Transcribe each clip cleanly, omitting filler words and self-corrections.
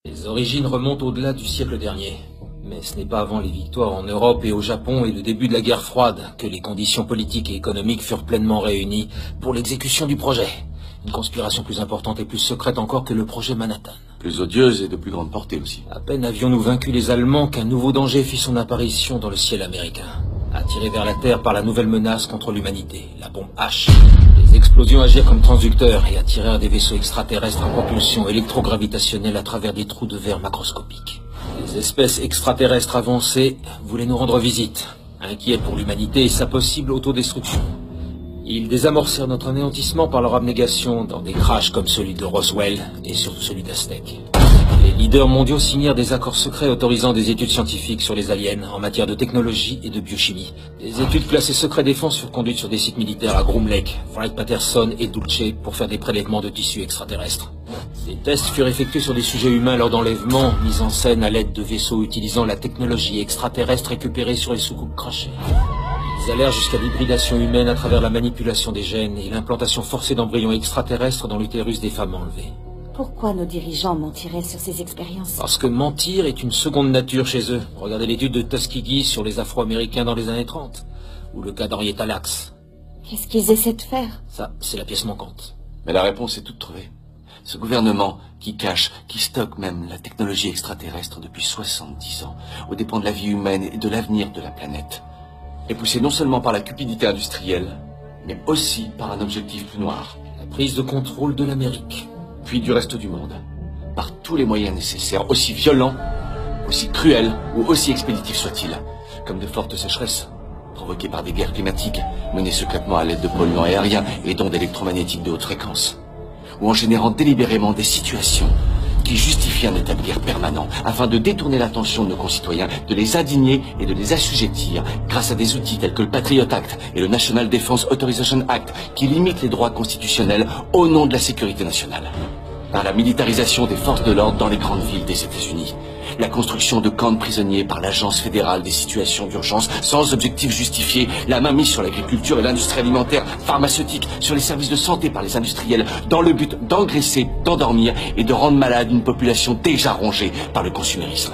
Les origines remontent au-delà du siècle dernier. Mais ce n'est pas avant les victoires en Europe et au Japon et le début de la guerre froide que les conditions politiques et économiques furent pleinement réunies pour l'exécution du projet. Une conspiration plus importante et plus secrète encore que le projet Manhattan. Plus odieuse et de plus grande portée aussi. À peine avions-nous vaincu les Allemands qu'un nouveau danger fit son apparition dans le ciel américain. Attiré vers la Terre par la nouvelle menace contre l'humanité, la bombe H. Les explosions agirent comme transducteurs et attirèrent des vaisseaux extraterrestres à propulsion électrogravitationnelle à travers des trous de verre macroscopiques. Les espèces extraterrestres avancées voulaient nous rendre visite, inquiets pour l'humanité et sa possible autodestruction. Ils désamorcèrent notre anéantissement par leur abnégation dans des crashs comme celui de Roswell et surtout celui d'Aztec. Les leaders mondiaux signèrent des accords secrets autorisant des études scientifiques sur les aliens en matière de technologie et de biochimie. Des études classées secret défense furent conduites sur des sites militaires à Groom Lake, Wright-Patterson et Dulce pour faire des prélèvements de tissus extraterrestres. Des tests furent effectués sur des sujets humains lors d'enlèvements mis en scène à l'aide de vaisseaux utilisant la technologie extraterrestre récupérée sur les soucoupes crashées. Ils allèrent jusqu'à l'hybridation humaine à travers la manipulation des gènes et l'implantation forcée d'embryons extraterrestres dans l'utérus des femmes enlevées. Pourquoi nos dirigeants mentiraient sur ces expériences? Parce que mentir est une seconde nature chez eux. Regardez l'étude de Tuskegee sur les Afro-Américains dans les années 30. Ou le cas d'Henrietta Lacks. Qu'est-ce qu'ils essaient de faire? Ça, c'est la pièce manquante. Mais la réponse est toute trouvée. Ce gouvernement qui cache, qui stocke même la technologie extraterrestre depuis 70 ans, aux dépens de la vie humaine et de l'avenir de la planète, est poussé non seulement par la cupidité industrielle, mais aussi par un objectif plus noir. La prise de contrôle de l'Amérique. Puis du reste du monde, par tous les moyens nécessaires, aussi violents, aussi cruels ou aussi expéditifs soient-ils, comme de fortes sécheresses, provoquées par des guerres climatiques, menées secrètement à l'aide de polluants aériens et d'ondes électromagnétiques de haute fréquence, ou en générant délibérément des situations qui justifient un état de guerre permanent, afin de détourner l'attention de nos concitoyens, de les indigner et de les assujettir grâce à des outils tels que le Patriot Act et le National Defense Authorization Act, qui limitent les droits constitutionnels au nom de la sécurité nationale. Par la militarisation des forces de l'ordre dans les grandes villes des États-Unis, la construction de camps de prisonniers par l'Agence fédérale des situations d'urgence sans objectif justifié, la mainmise sur l'agriculture et l'industrie alimentaire, pharmaceutique, sur les services de santé par les industriels, dans le but d'engraisser, d'endormir et de rendre malade une population déjà rongée par le consumérisme.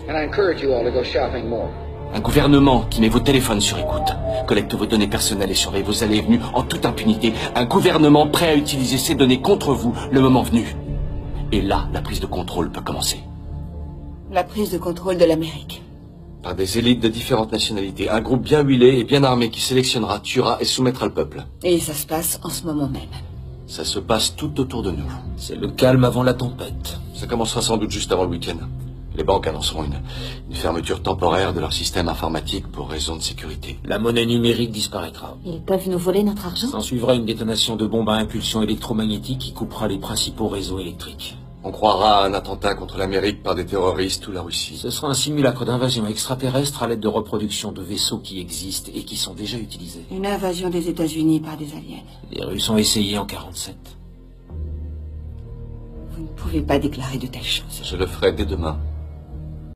Un gouvernement qui met vos téléphones sur écoute, collecte vos données personnelles et surveille vos allées et venues en toute impunité. Un gouvernement prêt à utiliser ces données contre vous le moment venu. Et là, la prise de contrôle peut commencer. La prise de contrôle de l'Amérique. Par des élites de différentes nationalités, un groupe bien huilé et bien armé qui sélectionnera, tuera et soumettra le peuple. Et ça se passe en ce moment même. Ça se passe tout autour de nous. C'est le calme avant la tempête. Ça commencera sans doute juste avant le week-end. Les banques annonceront une fermeture temporaire de leur système informatique pour raison de sécurité. La monnaie numérique disparaîtra. Ils peuvent nous voler notre argent? S'en suivra une détonation de bombes à impulsion électromagnétique qui coupera les principaux réseaux électriques. On croira à un attentat contre l'Amérique par des terroristes ou la Russie. Ce sera un simulacre d'invasion extraterrestre à l'aide de reproduction de vaisseaux qui existent et qui sont déjà utilisés. Une invasion des États-Unis par des aliens. Les Russes ont essayé en 47. Vous ne pouvez pas déclarer de telles choses. Je le ferai dès demain.